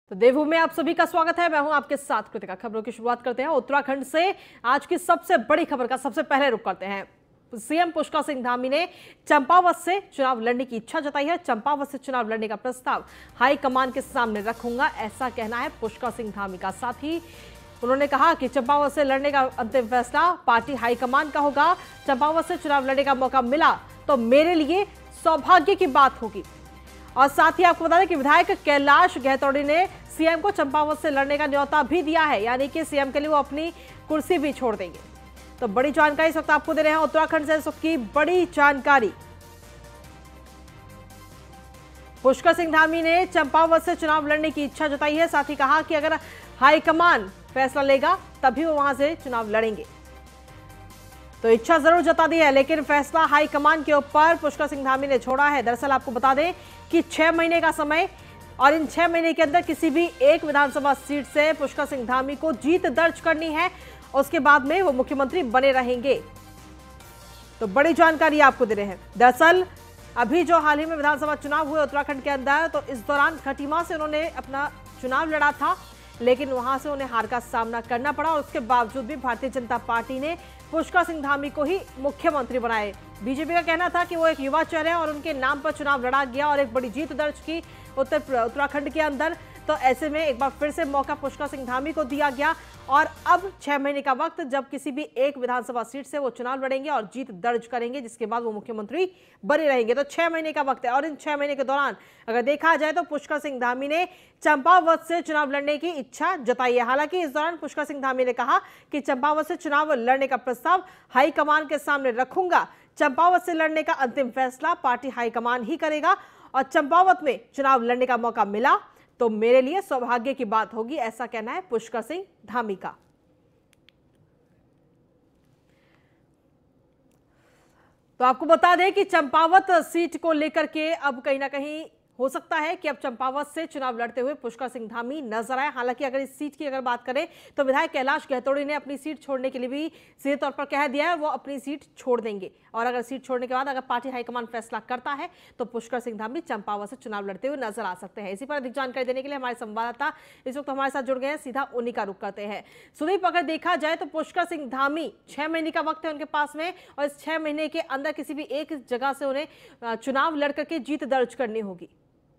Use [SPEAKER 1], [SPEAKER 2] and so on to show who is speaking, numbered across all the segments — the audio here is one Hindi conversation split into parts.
[SPEAKER 1] तो देवभूमि में आप सभी का स्वागत है। मैं हूं आपके साथ कृतिका। खबरों की शुरुआत करते हैं उत्तराखंड से। आज की सबसे बड़ी खबर का सबसे पहले रुख करते हैं। सीएम पुष्कर सिंह धामी ने चंपावत से चुनाव लड़ने की इच्छा जताई है। चंपावत से चुनाव लड़ने का प्रस्ताव हाईकमान के सामने रखूंगा, ऐसा कहना है पुष्कर सिंह धामी का। साथ ही उन्होंने कहा कि चंपावत से लड़ने का अंतिम फैसला पार्टी हाईकमान का होगा। चंपावत से चुनाव लड़ने का मौका मिला तो मेरे लिए सौभाग्य की बात होगी। और साथ ही आपको बता दें कि विधायक कैलाश गहतोड़ी ने सीएम को चंपावत से लड़ने का न्योता भी दिया है, यानी कि सीएम के लिए वो अपनी कुर्सी भी छोड़ देंगे। तो बड़ी जानकारी इस वक्त आपको दे रहे हैं उत्तराखंड से। इस वक्त की बड़ी जानकारी, पुष्कर सिंह धामी ने चंपावत से चुनाव लड़ने की इच्छा जताई है। साथ ही कहा कि अगर हाईकमान फैसला लेगा तभी वो वहां से चुनाव लड़ेंगे। तो इच्छा जरूर जता दी है, लेकिन फैसला हाईकमान के ऊपर पुष्कर सिंह धामी ने छोड़ा है। दरअसल आपको बता दें कि 6 महीने का समय, और इन 6 महीने के अंदर किसी भी एक विधानसभा सीट से पुष्कर सिंह धामी को जीत दर्ज करनी है। उसके बाद में वो मुख्यमंत्री बने रहेंगे। तो बड़ी जानकारी आपको दे रहे हैं। दरअसल अभी जो हाल ही में विधानसभा चुनाव हुए उत्तराखंड के अंदर, तो इस दौरान खटीमा से उन्होंने अपना चुनाव लड़ा था, लेकिन वहां से उन्हें हार का सामना करना पड़ा। और उसके बावजूद भी भारतीय जनता पार्टी ने पुष्कर सिंह धामी को ही मुख्यमंत्री बनाए। बीजेपी का कहना था कि वो एक युवा चेहरे हैं और उनके नाम पर चुनाव लड़ा गया और एक बड़ी जीत दर्ज की उत्तराखंड के अंदर। तो ऐसे में एक बार फिर से मौका पुष्कर सिंह धामी को दिया गया और अब 6 महीने का वक्त, जब किसी भी एक विधानसभा सीट से वो चुनाव लड़ेंगे और जीत दर्ज करेंगे, जिसके बाद वो मुख्यमंत्री बने रहेंगे। तो 6 महीने का वक्त है और इन 6 महीने के दौरान अगर देखा जाए तो पुष्कर सिंह धामी ने चंपावत से चुनाव लड़ने की इच्छा जताई है। हालांकि इस दौरान पुष्कर सिंह धामी ने कहा कि चंपावत से चुनाव लड़ने का प्रस्ताव हाईकमान के सामने रखूंगा। चंपावत से लड़ने का अंतिम फैसला पार्टी हाईकमान ही करेगा और चंपावत में चुनाव लड़ने का मौका मिला तो मेरे लिए सौभाग्य की बात होगी, ऐसा कहना है पुष्कर सिंह धामी का। तो आपको बता दें कि चंपावत सीट को लेकर के अब कहीं ना कहीं हो सकता है कि अब चंपावत से चुनाव लड़ते हुए पुष्कर सिंह धामी नजर आए। हालांकि अगर इस सीट की अगर बात करें तो विधायक कैलाश गहतोड़ी ने अपनी सीट छोड़ने के लिए भी सीधे तौर पर कह दिया है, वो अपनी सीट छोड़ देंगे। और अगर सीट छोड़ने के बाद अगर पार्टी हाईकमान फैसला करता है तो पुष्कर सिंह धामी चंपावत से चुनाव लड़ते हुए नजर आ सकते हैं। इसी पर अधिक जानकारी देने के लिए हमारे संवाददाता इस वक्त हमारे साथ जुड़ गए हैं, सीधा उन्हीं का रुख करते हैं। सुदीप, अगर देखा जाए तो पुष्कर सिंह धामी 6 महीने का वक्त है उनके पास में, और इस 6 महीने के अंदर किसी भी एक जगह से उन्हें चुनाव लड़ करके जीत दर्ज करनी होगी।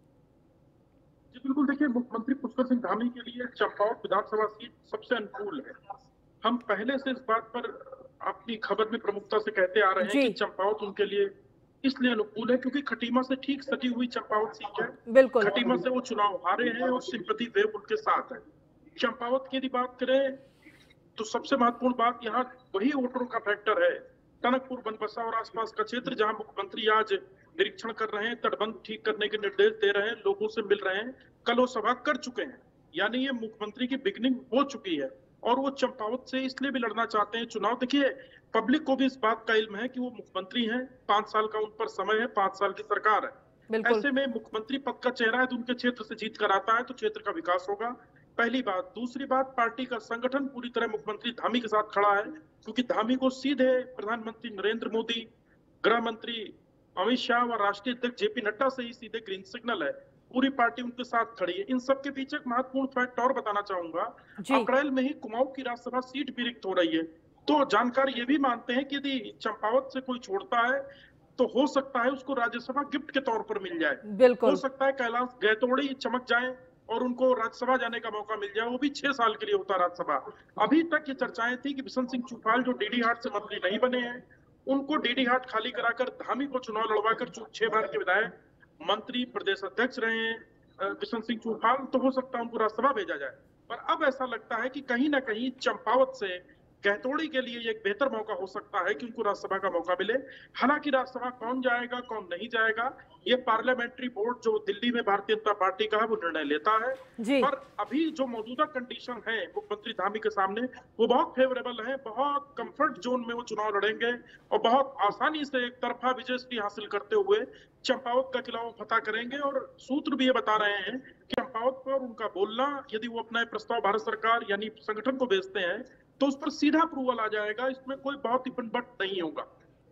[SPEAKER 2] जी बिल्कुल, देखिए मुख्यमंत्री पुष्कर सिंह धामी के लिए चंपावत विधानसभा सीट सबसे अनुकूल है। हम पहले से इस बात पर अपनी खबर में प्रमुखता से कहते आ रहे हैं कि चंपावत उनके लिए इसलिए अनुकूल है क्योंकि खटीमा से ठीक सटी हुई चंपावत सीट है।
[SPEAKER 1] बिल्कुल,
[SPEAKER 2] खटीमा से वो चुनाव हारे हैं और सिंपैथी वेव उनके साथ है। चंपावत की यदि बात करें तो सबसे महत्वपूर्ण बात यहाँ वही वोटरों का फैक्टर है। टनकपुर, बनबसा और आसपास का क्षेत्र जहां मुख्यमंत्री आज निरीक्षण कर रहे हैं, तटबंध ठीक करने के निर्देश दे रहे हैं, लोगों से मिल रहे हैं, कल वो सभा कर चुके हैं, यानी ये मुख्यमंत्री की बिगनिंग हो चुकी है। और वो चंपावत से इसलिए भी लड़ना चाहते हैं चुनाव। देखिए, पब्लिक को भी इस बात का इल्म है कि वो मुख्यमंत्री हैं, 5 साल का उन पर समय है, 5 साल की सरकार है। ऐसे में मुख्यमंत्री पद का चेहरा है तो उनके क्षेत्र से जीत कर आता है तो क्षेत्र का विकास होगा, पहली बात। दूसरी बात, पार्टी का संगठन पूरी तरह मुख्यमंत्री धामी के साथ खड़ा है, क्योंकि धामी को सीधे प्रधानमंत्री नरेंद्र मोदी, गृह मंत्री अमित शाह और राष्ट्रीय अध्यक्ष जेपी नड्डा से ही सीधे ग्रीन सिग्नल है। पूरी पार्टी उनके साथ खड़ी है। इन सबके पीछे एक महत्वपूर्ण फैक्ट और बताना चाहूंगा, अप्रैल में ही कुमाऊं की राज्यसभा सीट भी रिक्त हो रही है। तो जानकार ये भी मानते हैं कि यदि चंपावत से कोई छोड़ता है तो हो सकता है उसको राज्यसभा गिफ्ट के तौर पर मिल जाए। हो सकता है कैलाश गहतोड़ी चमक जाए और उनको राज्यसभा जाने का मौका मिल जाए, वो भी 6 साल के लिए होता राज्यसभा। अभी तक ये चर्चाएं थी कि बिशन सिंह चूफाल जो डीडी हाट से मंत्री नहीं बने हैं, उनको डीडी हाट खाली कराकर धामी को चुनाव लड़वाकर 6 बार के विधायक, मंत्री, प्रदेश अध्यक्ष रहे हैं बिशन सिंह चूफाल, तो हो सकता है उनको राज्यसभा भेजा जाए। पर अब ऐसा लगता है कि कहीं ना कहीं चंपावत से गहतोड़ी के लिए एक बेहतर मौका हो सकता है कि उनको राज्यसभा का मौका मिले। हालांकि राज्यसभा कौन जाएगा कौन नहीं जाएगा, ये पार्लियामेंट्री बोर्ड जो दिल्ली में भारतीय जनता पार्टी का है वो निर्णय लेता है। पर अभी जो मौजूदा कंडीशन है मुख्यमंत्री धामी के सामने वो बहुत फेवरेबल है। बहुत कंफर्ट जोन में वो चुनाव लड़ेंगे और बहुत आसानी से एक तरफा विजय हासिल करते हुए चंपावत का किला वो फतह करेंगे। और सूत्र भी ये बता रहे हैं कि चंपावत पर उनका बोलना, यदि वो अपना प्रस्ताव भारत सरकार यानी संगठन को भेजते हैं तो उस पर सीधा अप्रूवल आ जाएगा, इसमें कोई बहुत ही बट नहीं होगा।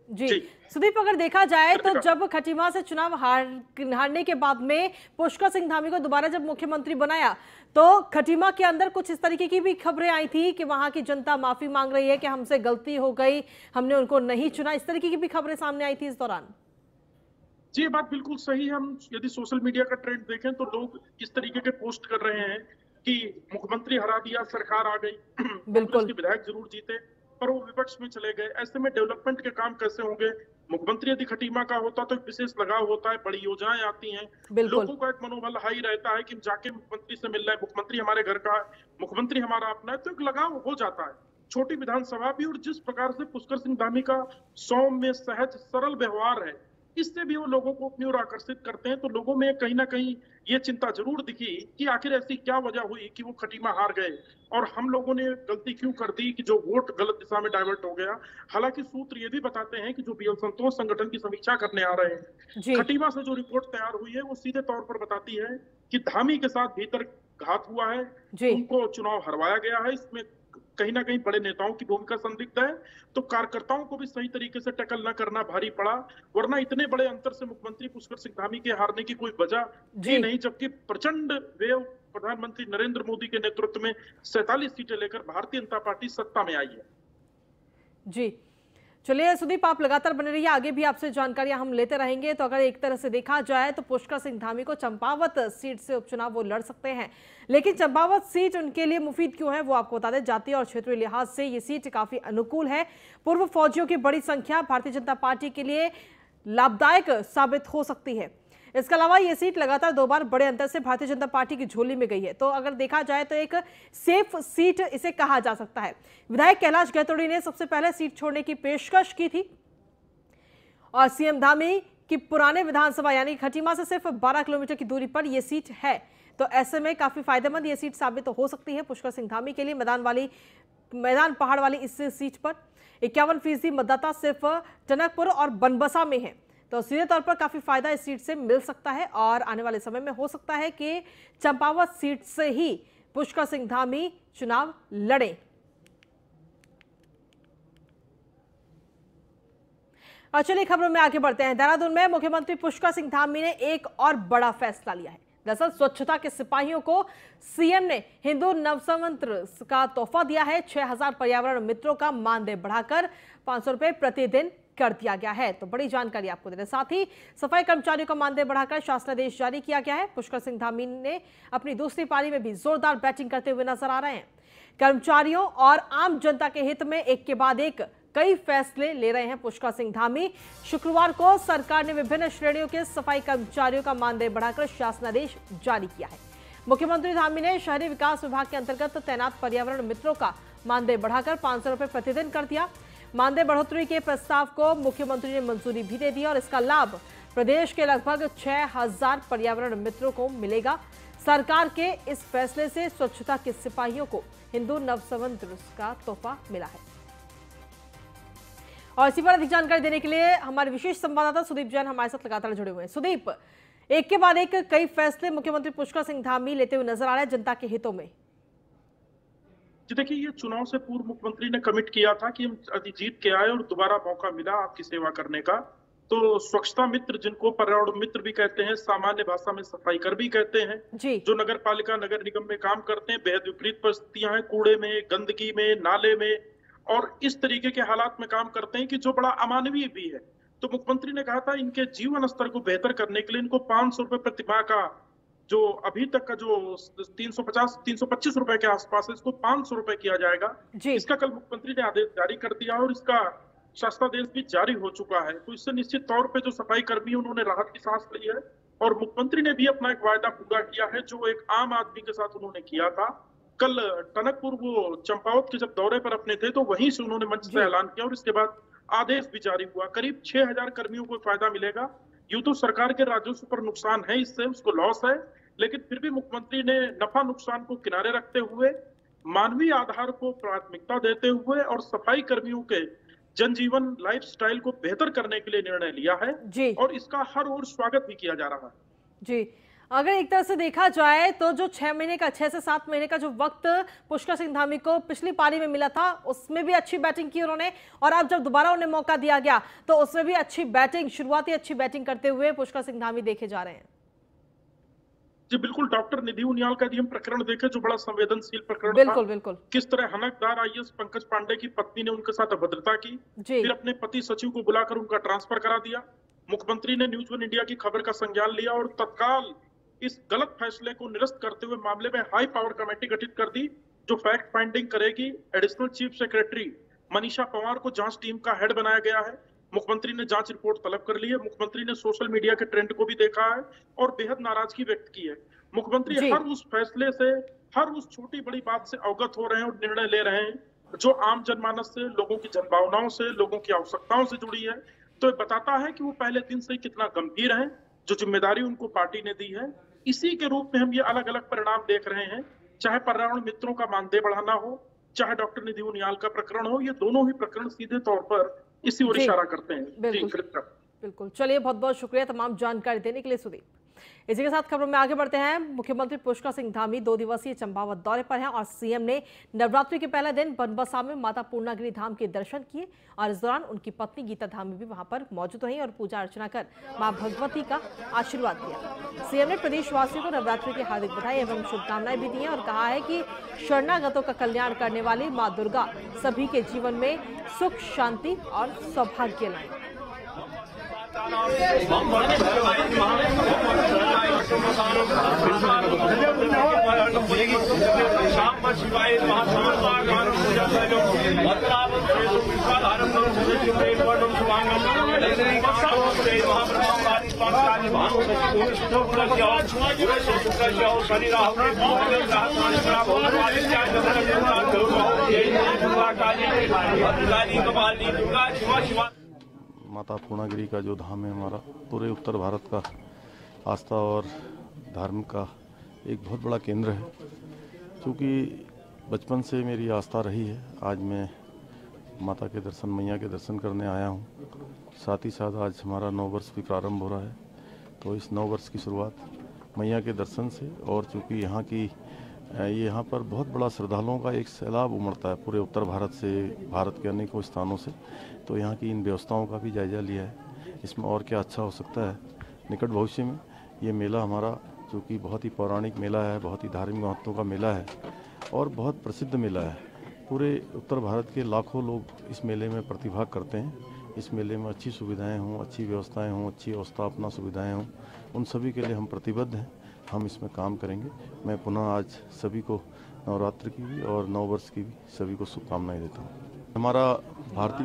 [SPEAKER 1] जी सुदीप, अगर देखा जाए तो जब खटीमा से चुनाव हारने के बाद में पुष्कर सिंह धामी को दोबारा जब मुख्यमंत्री बनाया तो खटीमा के अंदर कुछ इस तरीके की भी खबरें आई थी कि वहां की जनता माफी मांग रही है कि हमसे गलती हो गई, हमने उनको नहीं चुना, इस तरीके की भी खबरें सामने आई थी इस दौरान।
[SPEAKER 2] जी, ये बात बिल्कुल सही है। हम यदि सोशल मीडिया का ट्रेंड देखें तो लोग इस तरीके के पोस्ट कर रहे हैं कि मुख्यमंत्री हरा दिया, सरकार आ गई,
[SPEAKER 1] बिल्कुल
[SPEAKER 2] के विधायक जरूर जीते पर वो विपक्ष में चले गए। ऐसे में डेवलपमेंट के काम कैसे होंगे? मुख्यमंत्री यदि खटीमा का होता तो विशेष लगाव होता है, बड़ी योजनाएं आती हैं, लोगों का एक मनोबल हाई रहता है कि जाके मुख्यमंत्री से मिल रहे हैं, मुख्यमंत्री हमारे घर का है, मुख्यमंत्री हमारा अपना है, तो एक लगाव हो जाता है। छोटी विधानसभा भी, और जिस प्रकार से पुष्कर सिंह धामी का सौम्य, सहज, सरल व्यवहार है, इससे भी वो लोगों को अपनी ओर आकर्षित करते हैं। तो लोगों में कहीं ना कहीं ये चिंता जरूर दिखी कि आखिर ऐसी क्या वजह हुई कि वो खटीमा हार गए और हम लोगों ने गलती क्यों कर दी कि जो वोट गलत दिशा में डाइवर्ट हो गया। हालांकि सूत्र ये भी बताते हैं कि जो बीएल संतोष संगठन की समीक्षा करने आ रहे हैं, खटीमा से जो रिपोर्ट तैयार हुई है वो सीधे तौर पर बताती है कि धामी के साथ भीतर घात हुआ है, उनको चुनाव हरवाया गया है। इसमें कहीं ना कहीं बड़े नेताओं की भूमिका संदिग्ध है, तो कार्यकर्ताओं को भी सही तरीके से टैकल न करना भारी पड़ा, वरना इतने बड़े अंतर से मुख्यमंत्री पुष्कर सिंह धामी के हारने की कोई वजह थी नहीं। जबकि प्रचंड वेव प्रधानमंत्री नरेंद्र मोदी के नेतृत्व में 47 सीटें लेकर भारतीय जनता पार्टी सत्ता में आई है।
[SPEAKER 1] जी चलिए सुदीप, आप लगातार बने रहिए, आगे भी आपसे जानकारियां हम लेते रहेंगे। तो अगर एक तरह से देखा जाए तो पुष्कर सिंह धामी को चंपावत सीट से उपचुनाव वो लड़ सकते हैं, लेकिन चंपावत सीट उनके लिए मुफीद क्यों है वो आपको बता दें। जातीय और क्षेत्रीय लिहाज से ये सीट काफी अनुकूल है। पूर्व फौजियों की बड़ी संख्या भारतीय जनता पार्टी के लिए लाभदायक साबित हो सकती है। इसके अलावा ये सीट लगातार 2 बार बड़े अंतर से भारतीय जनता पार्टी की झोली में गई है, तो अगर देखा जाए तो एक सेफ सीट इसे कहा जा सकता है। विधायक कैलाश गहतोड़ी ने सबसे पहले सीट छोड़ने की पेशकश की थी और सीएम धामी की पुराने विधानसभा यानी खटीमा से सिर्फ 12 किलोमीटर की दूरी पर यह सीट है, तो ऐसे में काफी फायदेमंद यह सीट साबित हो सकती है पुष्कर सिंह धामी के लिए। मैदान पहाड़ वाली इस सीट पर 51% मतदाता सिर्फ टनकपुर और बनबसा में है, तो सीधे तौर पर काफी फायदा इस सीट से मिल सकता है और आने वाले समय में हो सकता है कि चंपावत सीट से ही पुष्कर सिंह धामी चुनाव लड़े। और चलिए खबरों में आगे बढ़ते हैं। देहरादून में मुख्यमंत्री पुष्कर सिंह धामी ने एक और बड़ा फैसला लिया है। दरअसल स्वच्छता के सिपाहियों को सीएम ने हिंदू नवसंवत्सर का तोहफा दिया है। 6000 पर्यावरण मित्रों का मानदेय बढ़ाकर 500 रुपए प्रतिदिन कर दिया गया है। तो बड़ी जानकारी आपको देने साथ ही सफाई कर्मचारियों का मानदेय बढ़ाकर शासनादेश जारी किया गया है। पुष्कर सिंह धामी ने अपनी दूसरी पारी में भी जोरदार बैटिंग करते हुए नजर आ रहे हैं। कर्मचारियों और आम जनता के हित में एक के बाद एक कई फैसले ले रहे हैं पुष्कर सिंह धामी। शुक्रवार को सरकार ने विभिन्न श्रेणियों के सफाई कर्मचारियों का मानदेय बढ़ाकर शासनादेश जारी किया है। मुख्यमंत्री धामी ने शहरी विकास विभाग के अंतर्गत तैनात पर्यावरण मित्रों का मानदेय बढ़ाकर 500 रुपए प्रतिदिन कर दिया। मानदेय बढ़ोतरी के प्रस्ताव को मुख्यमंत्री ने मंजूरी भी दे दी और इसका लाभ प्रदेश के लगभग 6000 पर्यावरण मित्रों को मिलेगा। सरकार के इस फैसले से स्वच्छता के सिपाहियों को हिंदू नवसंवत्सर का तोहफा मिला है। और इसी पर अधिक जानकारी देने के लिए हमारे विशेष संवाददाता सुदीप जैन हमारे साथ लगातार जुड़े हुए हैं। सुदीप, एक के बाद एक कई फैसले मुख्यमंत्री पुष्कर सिंह धामी लेते हुए नजर आ रहे हैं जनता के हितों में।
[SPEAKER 2] जी देखिए, ये चुनाव से पूर्व मुख्यमंत्री ने कमिट किया था कि हम यदि जीत के आए और दोबारा मौका मिला आपकी सेवा करने का, तो स्वच्छता मित्र, जिनको पर्यावरण मित्र भी कहते हैं, सामान्य भाषा में सफाई कर भी कहते हैं, जो नगर पालिका नगर निगम में काम करते हैं, बेहद विपरीत परिस्थितियां हैं, कूड़े में, गंदगी में, नाले में और इस तरीके के हालात में काम करते हैं कि जो बड़ा अमानवीय भी है। तो मुख्यमंत्री ने कहा था इनके जीवन स्तर को बेहतर करने के लिए इनको 500 रुपए प्रतिमाह का, जो अभी तक का जो 325 रुपए के आसपास है, इसको 500 रुपए किया जाएगा। इसका कल मुख्यमंत्री ने आदेश जारी कर दिया और इसका शासनादेश भी जारी हो चुका है। तो इससे निश्चित तौर पे जो सफाई कर्मी उन्होंने राहत की सांस ली है और मुख्यमंत्री ने भी अपना एक वायदा पूरा किया है जो एक आम आदमी के साथ उन्होंने किया था। कल टनकपुर वो चंपावत के जब दौरे पर अपने थे तो वहीं से उन्होंने मंच से ऐलान किया और इसके बाद आदेश भी जारी हुआ। करीब 6000 कर्मियों को फायदा मिलेगा। यूं तो सरकार के राजस्व पर नुकसान है, इससे उसको लॉस है, लेकिन फिर भी मुख्यमंत्री ने नफा नुकसान को किनारे रखते हुए, मानवीय आधार को प्राथमिकता देते हुए और सफाई कर्मियों के जनजीवन लाइफस्टाइल को बेहतर करने के लिए निर्णय लिया है और इसका हर ओर स्वागत भी किया जा रहा है।
[SPEAKER 1] जी, अगर एक तरह से देखा जाए तो जो 6 से 7 महीने का जो वक्त पुष्कर सिंह धामी को पिछली पारी में मिला था, उसमें भी अच्छी बैटिंग की उन्होंने, और अब जब दोबारा उन्हें मौका दिया गया तो उसमें भी अच्छी बैटिंग, शुरुआती अच्छी बैटिंग करते हुए पुष्कर सिंह धामी देखे जा रहे हैं।
[SPEAKER 2] जी बिल्कुल, डॉक्टर निधि उनियाल का यदि हम प्रकरण देखें जो बड़ा संवेदनशील प्रकरण
[SPEAKER 1] बिल्कुल
[SPEAKER 2] था,
[SPEAKER 1] बिल्कुल
[SPEAKER 2] किस तरह हनकदार आईएएस पंकज पांडे की पत्नी ने उनके साथ अभद्रता की, फिर अपने पति सचिव को बुलाकर उनका ट्रांसफर करा दिया। मुख्यमंत्री ने न्यूज वन इंडिया की खबर का संज्ञान लिया और तत्काल इस गलत फैसले को निरस्त करते हुए मामले में हाई पावर कमेटी गठित कर दी, जो फैक्ट फाइंडिंग करेगी। Additional chief secretary Manisha Panwar को जांच टीम का हेड बनाया गया है। मुख्यमंत्री ने जांच रिपोर्ट तलब कर ली है। मुख्यमंत्री ने सोशल मीडिया के ट्रेंड को भी देखा है और बेहद नाराजगी व्यक्त की है। मुख्यमंत्री हर उस फैसले से, हर उस छोटी बड़ी बात से अवगत हो रहे हैं और निर्णय ले रहे हैं जो आम जनमानस से, लोगों की जनभावनाओं से, लोगों की आवश्यकताओं से जुड़ी है। तो ये बताता है कि वो पहले दिन से ही कितना गंभीर है, जो जिम्मेदारी उनको पार्टी ने दी है। इसी के रूप में हम ये अलग अलग परिणाम देख रहे हैं, चाहे पर्यावरण मित्रों का मानदेय बढ़ाना हो, चाहे डॉक्टर निधि उनियाल का प्रकरण हो, ये दोनों ही प्रकरण सीधे तौर पर इसी ओर इशारा करते हैं।
[SPEAKER 1] बिल्कुल, चलिए बहुत बहुत शुक्रिया तमाम जानकारी देने के लिए सुदीप। इसी के साथ खबरों में आगे बढ़ते हैं। मुख्यमंत्री पुष्कर सिंह धामी 2 दिवसीय चंपावत दौरे पर हैं और सीएम ने नवरात्रि के पहले दिन बनबसा में माता पूर्णागिरी धाम के दर्शन किए और इस दौरान उनकी पत्नी गीता धामी भी वहां पर मौजूद रही और पूजा अर्चना कर मां भगवती का आशीर्वाद दिया। सीएम ने प्रदेशवासियों को नवरात्रि की हार्दिक बधाई एवं शुभकामनाएं भी दी हैं और कहा है कि शरणागतों का कल्याण करने वाली मां दुर्गा सभी के जीवन में सुख, शांति और सौभाग्य लाएं।
[SPEAKER 3] माता पूर्णागिरी का जो धाम है हमारा, पूरे उत्तर भारत का आस्था और धर्म का एक बहुत बड़ा केंद्र है। क्योंकि बचपन से मेरी आस्था रही है, आज मैं माता के दर्शन, मैया के दर्शन करने आया हूँ। साथ ही साथ आज हमारा 9 वर्ष भी प्रारंभ हो रहा है, तो इस 9 वर्ष की शुरुआत मैया के दर्शन से, और चूँकि यहाँ पर बहुत बड़ा श्रद्धालुओं का एक सैलाब उमड़ता है पूरे उत्तर भारत से, भारत के अनेकों स्थानों से, तो यहाँ की इन व्यवस्थाओं का भी जायजा लिया है। इसमें और क्या अच्छा हो सकता है। निकट भविष्य में ये मेला हमारा, जो कि बहुत ही पौराणिक मेला है, बहुत ही धार्मिक महत्व का मेला है और बहुत प्रसिद्ध मेला है। पूरे उत्तर भारत के लाखों लोग इस मेले में प्रतिभाग करते हैं। इस मेले में अच्छी सुविधाएं हों, अच्छी व्यवस्थाएं हों, अच्छी अवस्थापना सुविधाएं हों, उन सभी के लिए हम प्रतिबद्ध हैं। हम इसमें काम करेंगे। मैं पुनः आज सभी को नवरात्र की भी और 9 वर्ष की भी सभी को शुभकामनाएं देता हूँ। हमारा भारतीय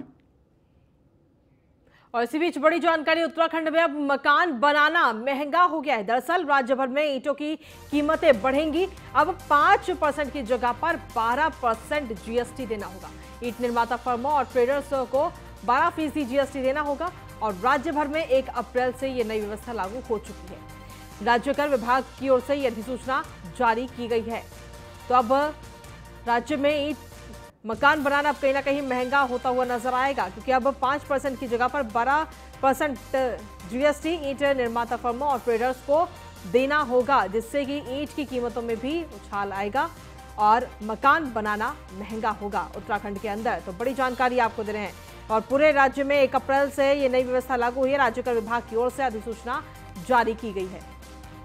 [SPEAKER 1] और इसी बीच बड़ी जानकारी, उत्तराखंड में अब मकान बनाना महंगा हो गया है। दरअसल राज्य भर में ईंटों की कीमतें बढ़ेंगी। अब 5% की जगह पर 12% जीएसटी देना होगा। ईंट निर्माता फर्मों और ट्रेडर्स को 12% जीएसटी देना होगा और राज्य भर में 1 अप्रैल से ये नई व्यवस्था लागू हो चुकी है। राज्य कर विभाग की ओर से यह अधिसूचना जारी की गई है। तो अब राज्य में ईंट मकान बनाना अब कहीं ना कहीं महंगा होता हुआ नजर आएगा, क्योंकि अब 5% की जगह पर 12% जीएसटी ईंट निर्माता फर्मों और ट्रेडर्स को देना होगा, जिससे कि ईंट की कीमतों में भी उछाल आएगा और मकान बनाना महंगा होगा उत्तराखंड के अंदर। तो बड़ी जानकारी आपको दे रहे हैं। और पूरे राज्य में 1 अप्रैल से ये नई व्यवस्था लागू हुई है। राज्य कर विभाग की ओर से अधिसूचना जारी की गई है।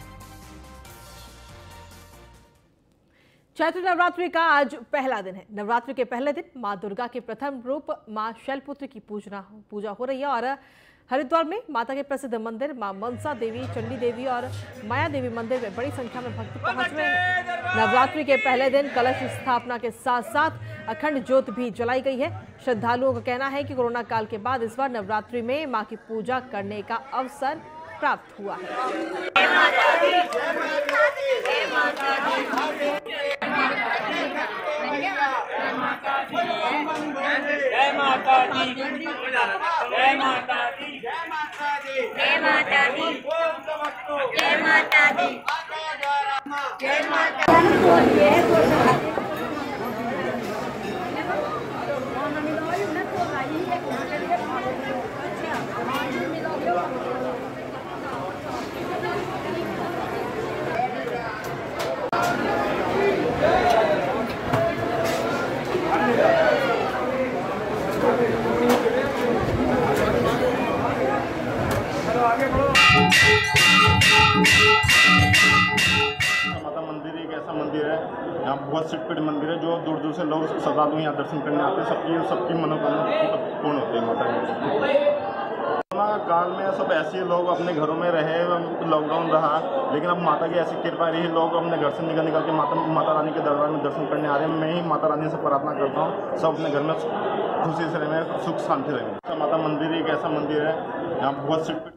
[SPEAKER 1] चैत्र नवरात्रि का आज पहला दिन है। नवरात्रि के पहले दिन मां दुर्गा के प्रथम रूप मां शैलपुत्री की पूजा हो रही है और हरिद्वार में माता के प्रसिद्ध मंदिर मां मनसा देवी, चंडी देवी और माया देवी मंदिर में बड़ी संख्या में भक्त पहुंच रहे हैं। नवरात्रि के पहले दिन कलश स्थापना के साथ साथ अखंड ज्योत भी जलाई गई है। श्रद्धालुओं का कहना है कि कोरोना काल के बाद इस बार नवरात्रि में मां की पूजा करने का अवसर प्राप्त हुआ है।
[SPEAKER 4] माता मंदिर एक ऐसा मंदिर है, यहाँ बहुत सिद्धपीठ मंदिर है, जो दूर दूर से लोग श्रद्धालु यहाँ दर्शन करने आते हैं। सबकी मनोकामना पूर्ण होती है माता की। कोरोना काल में सब ऐसे लोग अपने घरों में रहे, लॉकडाउन रहा, लेकिन अब माता की ऐसी कृपा रही, लोग अपने घर से निकल के माता रानी के दरबार में दर्शन करने आ रहे हैं। मैं ही माता रानी से प्रार्थना करता हूँ, सब अपने घर में खुशी से रहें, सुख शांति रहें। माता मंदिर एक ऐसा मंदिर है, यहाँ बहुत सिद्धपीठ।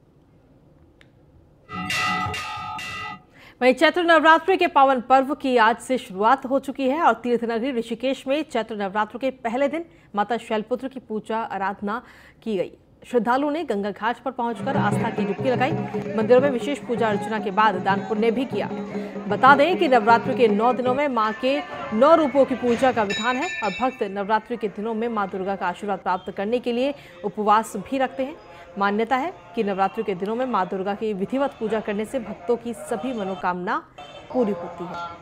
[SPEAKER 1] वहीं चैत्र नवरात्रि के पावन पर्व की आज से शुरुआत हो चुकी है और तीर्थनगरी ऋषिकेश में चैत्र नवरात्र के पहले दिन माता शैलपुत्र की पूजा आराधना की गई। श्रद्धालुओं ने गंगा घाट पर पहुंचकर आस्था की डुबकी लगाई। मंदिरों में विशेष पूजा अर्चना के बाद दान पुण्य भी किया। बता दें कि नवरात्रि के 9 दिनों में मां के 9 रूपों की पूजा का विधान है और भक्त नवरात्रि के दिनों में मां दुर्गा का आशीर्वाद प्राप्त करने के लिए उपवास भी रखते हैं। मान्यता है कि नवरात्रि के दिनों में मां दुर्गा की विधिवत पूजा करने से भक्तों की सभी मनोकामना पूरी होती है।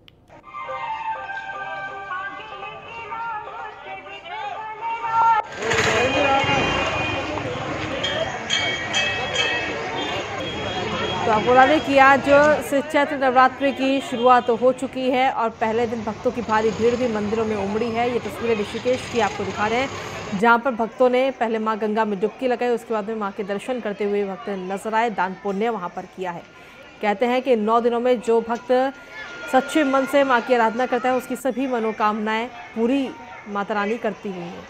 [SPEAKER 1] तो आपको बता दें कि आज से चैत्र नवरात्रि की शुरुआत हो चुकी है और पहले दिन भक्तों की भारी भीड़ भी मंदिरों में उमड़ी है। ये तस्वीरें ऋषिकेश की आपको दिखा रहे हैं, जहां पर भक्तों ने पहले मां गंगा में डुबकी लगाई, उसके बाद में मां के दर्शन करते हुए भक्त नजर आए। दान पुण्य वहां पर किया है। कहते हैं कि 9 दिनों में जो भक्त सच्चे मन से मां की आराधना करता है, उसकी सभी मनोकामनाएं पूरी माता रानी करती हुई हैं।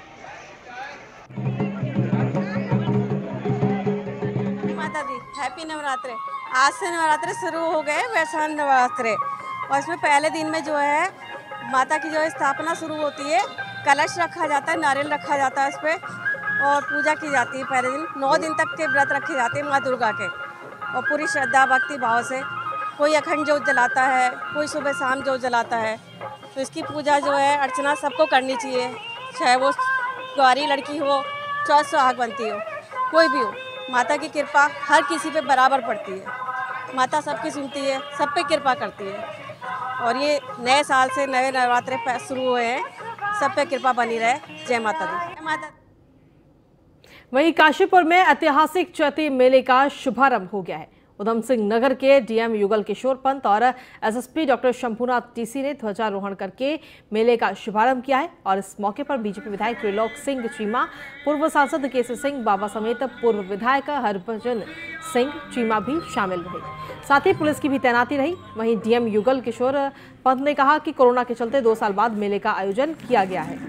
[SPEAKER 5] माता दी हैप्पी नवरात्रे। आज से नवरात्रे शुरू हो गए, वैशाख नवरात्रे, और इसमें पहले दिन में जो है माता की जो है स्थापना शुरू होती है। कलश रखा जाता है, नारियल रखा जाता है इस पर और पूजा की जाती है। पहले दिन 9 दिन तक के व्रत रखे जाते हैं माँ दुर्गा के, और पूरी श्रद्धा भक्ति भाव से कोई अखंड जोत जलाता है, कोई सुबह शाम जोत जलाता है। तो इसकी पूजा जो है अर्चना सबको करनी चाहिए, चाहे वो कुंवारी लड़की हो, चाहे सुहागवंती हो, कोई भी हो। माता की कृपा हर किसी पे बराबर पड़ती है। माता सबकी सुनती है, सब पे कृपा करती है। और ये नए साल से नए नवरात्रे शुरू हुए हैं, सब पे कृपा बनी रहे। जय माता दी। जय माता।
[SPEAKER 1] वहीं काशीपुर में ऐतिहासिक चैती मेले का शुभारंभ हो गया है। उधम सिंह नगर के डीएम युगल किशोर पंत और एसएसपी डॉक्टर शंभुनाथ टीसी ने ध्वजारोहण करके मेले का शुभारंभ किया है और इस मौके पर बीजेपी विधायक त्रिलोक सिंह चीमा, पूर्व सांसद केसी सिंह बाबा समेत पूर्व विधायक हरभजन सिंह चीमा भी शामिल रहे। साथ ही पुलिस की भी तैनाती रही। वहीं डीएम युगल किशोर पंत ने कहा कि कोरोना के चलते 2 साल बाद मेले का आयोजन किया गया है।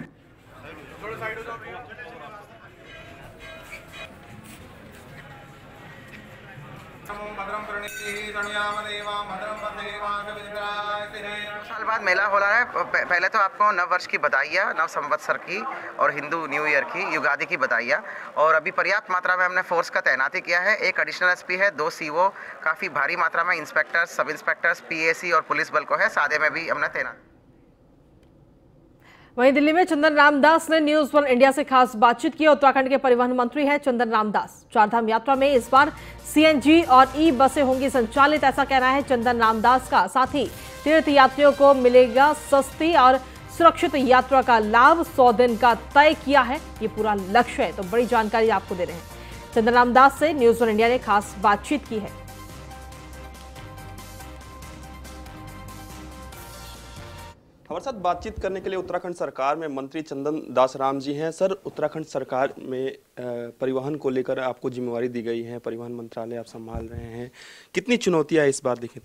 [SPEAKER 6] साल बाद मेला हो रहा है। पहले तो आपको नव वर्ष की बधाइयाँ, नव संवत्सर की और हिंदू न्यू ईयर की, युगादि की बधाइयाँ। और अभी पर्याप्त मात्रा में हमने फोर्स का तैनाती किया है। 1 एडिशनल एसपी है, 2 सीओ, काफ़ी भारी मात्रा में इंस्पेक्टर्स, सब इंस्पेक्टर्स, पीएसी और पुलिस बल को है। सादे में भी हमने तैनात।
[SPEAKER 1] वहीं दिल्ली में चंदन रामदास ने न्यूज 1 इंडिया से खास बातचीत की। उत्तराखंड के परिवहन मंत्री हैं चंदन रामदास। चारधाम यात्रा में इस बार सीएनजी और ई बसें होंगी संचालित, ऐसा कहना है चंदन रामदास का। साथ ही तीर्थ यात्रियों को मिलेगा सस्ती और सुरक्षित यात्रा का लाभ। 100 दिन का तय किया है, ये पूरा लक्ष्य है। तो बड़ी जानकारी आपको दे रहे हैं। चंदन रामदास से न्यूज 1 इंडिया ने खास बातचीत की है।
[SPEAKER 7] हमारे साथ बातचीत करने के लिए उत्तराखंड सरकार में मंत्री चंदन दास राम जी हैं। सर, उत्तराखंड सरकार में परिवहन को लेकर आपको जिम्मेवारी दी गई है, परिवहन मंत्रालय आप संभाल रहे हैं, कितनी चुनौतियां इस बार देखें तो?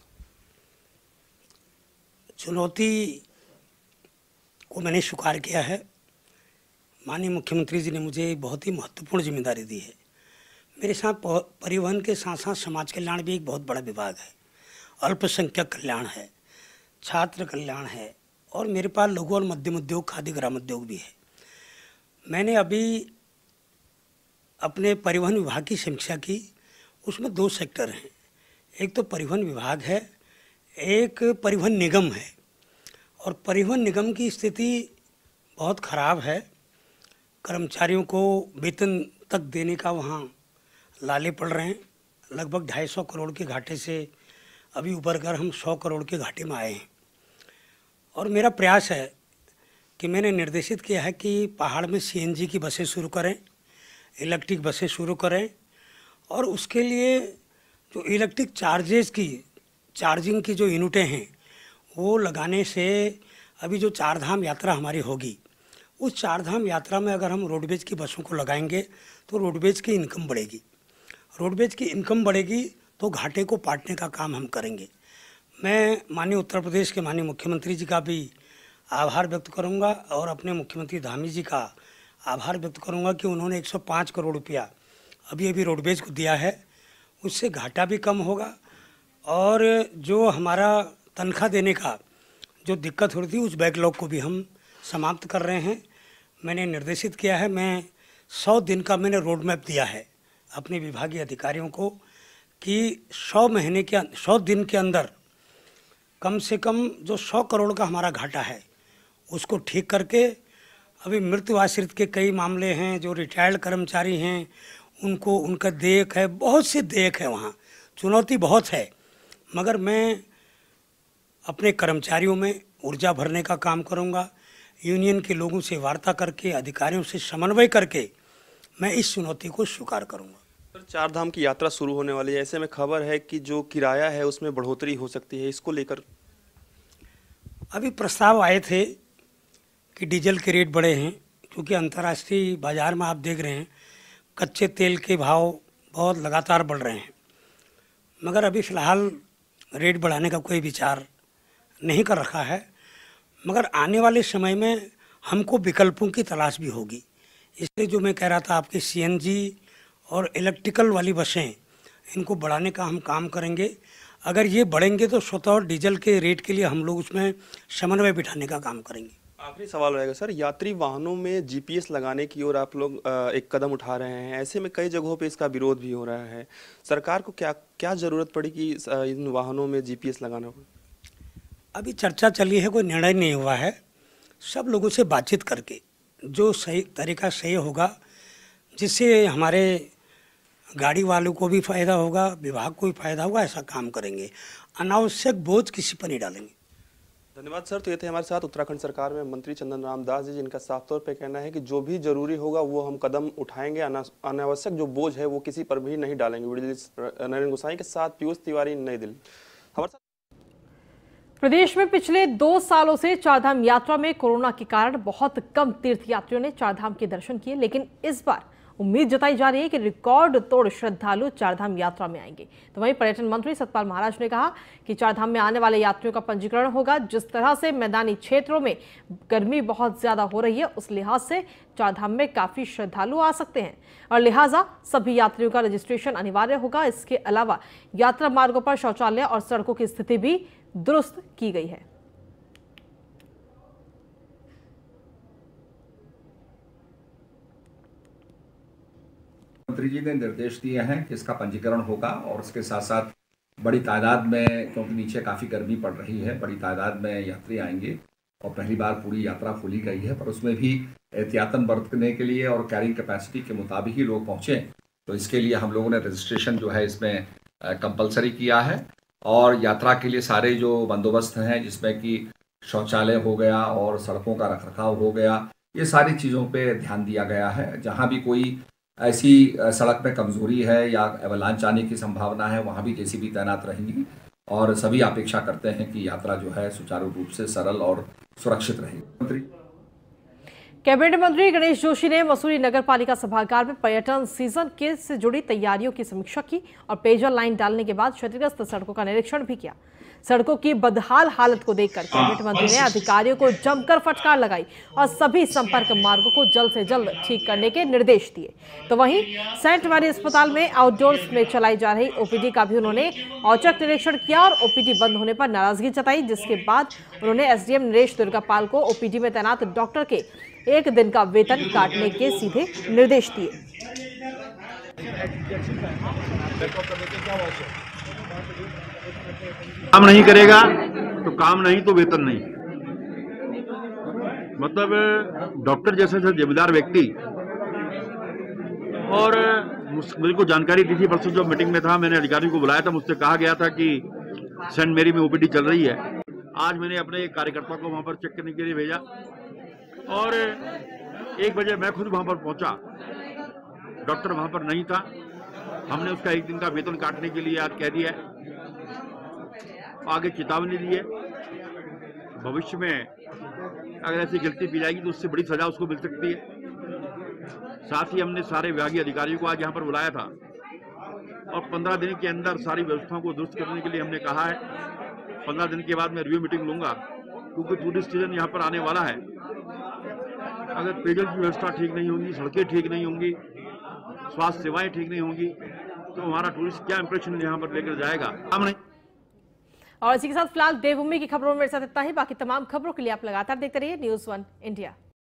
[SPEAKER 8] चुनौती को मैंने स्वीकार किया है। माननीय मुख्यमंत्री जी ने मुझे बहुत ही महत्वपूर्ण जिम्मेदारी दी है। मेरे साथ परिवहन के साथ साथ समाज कल्याण भी एक बहुत बड़ा विभाग है, अल्पसंख्यक कल्याण है, छात्र कल्याण है, और मेरे पास लघु और मध्यम उद्योग, खादी ग्रामोद्योग भी है। मैंने अभी अपने परिवहन विभाग की समीक्षा की, उसमें 2 सेक्टर हैं। एक तो परिवहन विभाग है, एक परिवहन निगम है। और परिवहन निगम की स्थिति बहुत ख़राब है। कर्मचारियों को वेतन तक देने का वहाँ लाले पड़ रहे हैं। लगभग 250 करोड़ के घाटे से अभी उबर कर हम 100 करोड़ के घाटे में आए हैं। और मेरा प्रयास है कि मैंने निर्देशित किया है कि पहाड़ में सीएनजी की बसें शुरू करें, इलेक्ट्रिक बसें शुरू करें, और उसके लिए जो इलेक्ट्रिक चार्जिंग की जो यूनिटें हैं वो लगाने से अभी जो चारधाम यात्रा हमारी होगी, उस चारधाम यात्रा में अगर हम रोडवेज की बसों को लगाएंगे तो रोडवेज की इनकम बढ़ेगी। रोडवेज की इनकम बढ़ेगी तो घाटे को पाटने का काम हम करेंगे। मैं माननीय उत्तर प्रदेश के माननीय मुख्यमंत्री जी का भी आभार व्यक्त करूंगा और अपने मुख्यमंत्री धामी जी का आभार व्यक्त करूंगा कि उन्होंने 105 करोड़ रुपया अभी रोडवेज को दिया है। उससे घाटा भी कम होगा और जो हमारा तनख्वाह देने का जो दिक्कत हो रही थी उस बैकलॉग को भी हम समाप्त कर रहे हैं। मैंने निर्देशित किया है, मैं 100 दिन का मैंने रोड मैप दिया है अपने विभागीय अधिकारियों को कि 100 दिन के अंदर कम से कम जो 100 करोड़ का हमारा घाटा है उसको ठीक करके, अभी मृत्यु आश्रित के कई मामले हैं, जो रिटायर्ड कर्मचारी हैं उनको उनका देयक है, बहुत से देयक है, वहाँ चुनौती बहुत है, मगर मैं अपने कर्मचारियों में ऊर्जा भरने का काम करूँगा। यूनियन के लोगों से वार्ता करके, अधिकारियों से समन्वय करके मैं इस चुनौती को स्वीकार करूँगा।
[SPEAKER 7] सर, चारधाम की यात्रा शुरू होने वाली है, ऐसे में खबर है कि जो किराया है उसमें बढ़ोतरी हो सकती है, इसको लेकर
[SPEAKER 8] अभी प्रस्ताव आए थे कि डीजल के रेट बढ़े हैं, क्योंकि अंतर्राष्ट्रीय बाज़ार में आप देख रहे हैं कच्चे तेल के भाव बहुत लगातार बढ़ रहे हैं, मगर अभी फ़िलहाल रेट बढ़ाने का कोई विचार नहीं कर रखा है। मगर आने वाले समय में हमको विकल्पों की तलाश भी होगी, इसलिए जो मैं कह रहा था आपके सीएनजी और इलेक्ट्रिकल वाली बसें, इनको बढ़ाने का हम काम करेंगे। अगर ये बढ़ेंगे तो स्वतः डीजल के रेट के लिए हम लोग उसमें समन्वय बिठाने का काम करेंगे।
[SPEAKER 7] आखिरी सवाल रहेगा सर, यात्री वाहनों में जीपीएस लगाने की ओर आप लोग एक कदम उठा रहे हैं, ऐसे में कई जगहों पे इसका विरोध भी हो रहा है, सरकार को क्या ज़रूरत पड़ी कि इन वाहनों में जीपीएस लगाना हो?
[SPEAKER 8] अभी चर्चा चली है, कोई निर्णय नहीं हुआ है। सब लोगों से बातचीत करके जो सही तरीका सही होगा, जिससे हमारे गाड़ी वालों को भी फ़ायदा होगा, विभाग को भी फ़ायदा होगा, ऐसा काम करेंगे। अनावश्यक बोझ किसी पर नहीं डालेंगे।
[SPEAKER 7] धन्यवाद सर। तो ये थे हमारे साथ उत्तराखंड सरकार में मंत्री चंदन राम दास जी, जिनका साफ तौर पे कहना है कि जो भी जरूरी होगा वो हम कदम उठाएंगे, अनावश्यक जो बोझ है वो किसी पर भी नहीं डालेंगे। नरेंद्र गोसाई के साथ पीयूष तिवारी, नई दिल्ली। हमारे साथ
[SPEAKER 1] प्रदेश में पिछले 2 सालों से चारधाम यात्रा में कोरोना के कारण बहुत कम तीर्थयात्रियों ने चारधाम के दर्शन किए, लेकिन इस बार उम्मीद जताई जा रही है कि रिकॉर्ड तोड़ श्रद्धालु चारधाम यात्रा में आएंगे। तो वहीं पर्यटन मंत्री सतपाल महाराज ने कहा कि चारधाम में आने वाले यात्रियों का पंजीकरण होगा। जिस तरह से मैदानी क्षेत्रों में गर्मी बहुत ज्यादा हो रही है, उस लिहाज से चारधाम में काफी श्रद्धालु आ सकते हैं और लिहाजा सभी यात्रियों का रजिस्ट्रेशन अनिवार्य होगा। इसके अलावा यात्रा मार्गों पर शौचालय और सड़कों की स्थिति भी दुरुस्त की गई है।
[SPEAKER 9] मंत्री जी ने निर्देश दिए हैं कि इसका पंजीकरण होगा और उसके साथ साथ बड़ी तादाद में, क्योंकि नीचे काफ़ी गर्मी पड़ रही है, बड़ी तादाद में यात्री आएंगे और पहली बार पूरी यात्रा खोली गई है, पर उसमें भी एहतियातन बरतने के लिए और कैरिंग कैपेसिटी के मुताबिक ही लोग पहुँचें, तो इसके लिए हम लोगों ने रजिस्ट्रेशन जो है इसमें कंपलसरी किया है। और यात्रा के लिए सारे जो बंदोबस्त हैं, जिसमें कि शौचालय हो गया और सड़कों का रखरखाव हो गया, ये सारी चीज़ों पे ध्यान दिया गया है। जहाँ भी कोई ऐसी सड़क में कमज़ोरी है या एवलांच आने की संभावना है, वहाँ भी जेसीबी तैनात रहेंगी और सभी अपेक्षा करते हैं कि यात्रा जो है सुचारू रूप से सरल और सुरक्षित रहेगी। मंत्री
[SPEAKER 1] कैबिनेट मंत्री गणेश जोशी ने मसूरी नगर पालिका सभागार में पर्यटन सीजन के से जुड़ी तैयारियों की समीक्षा की और पेयजल लाइन डालने के बाद क्षतिग्रस्त सड़कों का निरीक्षण भी किया। सड़कों की बदहाल हालत को देखकर कैबिनेट मंत्री ने अधिकारियों को जमकर फटकार लगाई और सभी संपर्क मार्गों को जल्द से जल्द ठीक करने के निर्देश दिए। तो वहीं सेंट मैरी अस्पताल में आउटडोर्स में चलाई जा रही ओपीडी का भी उन्होंने औचक निरीक्षण किया और ओपीडी बंद होने पर नाराजगी जताई, जिसके बाद उन्होंने एसडीएम नरेश दुर्गापाल को ओपीडी में तैनात डॉक्टर के 1 दिन का वेतन काटने के सीधे निर्देश दिए।
[SPEAKER 10] काम नहीं करेगा तो काम नहीं तो वेतन नहीं। मतलब डॉक्टर जैसे जिम्मेदार व्यक्ति, और मुझे को जानकारी दी थी, परसों जो मीटिंग में था मैंने अधिकारियों को बुलाया था, मुझसे कहा गया था कि सेंट मेरी में ओपीडी चल रही है। आज मैंने अपने एक कार्यकर्ता को वहां पर चेक करने के लिए भेजा और 1 बजे मैं खुद वहां पर पहुंचा, डॉक्टर वहां पर नहीं था हमने उसका 1 दिन का वेतन काटने के लिए आज कह दिया है, आगे चेतावनी दी है। भविष्य में अगर ऐसी गलती की जाएगी तो उससे बड़ी सजा उसको मिल सकती है। साथ ही हमने सारे विभागीय अधिकारियों को आज यहाँ पर बुलाया था और 15 दिन के अंदर सारी व्यवस्थाओं को दुरुस्त करने के लिए हमने कहा है। 15 दिन के बाद मैं रिव्यू मीटिंग लूंगा, क्योंकि टूरिस्ट सीजन यहाँ पर आने वाला है। अगर पेयजल की व्यवस्था ठीक नहीं होगी, सड़कें ठीक नहीं होंगी, स्वास्थ्य सेवाएं ठीक नहीं होंगी, तो हमारा टूरिस्ट क्या इंप्रेशन यहाँ पर लेकर जाएगा। हमने
[SPEAKER 1] और इसी के साथ फिलहाल देवभूमि की खबरों में मेरे साथ इतना ही। बाकी तमाम खबरों के लिए आप लगातार देखते रहिए News 1 इंडिया।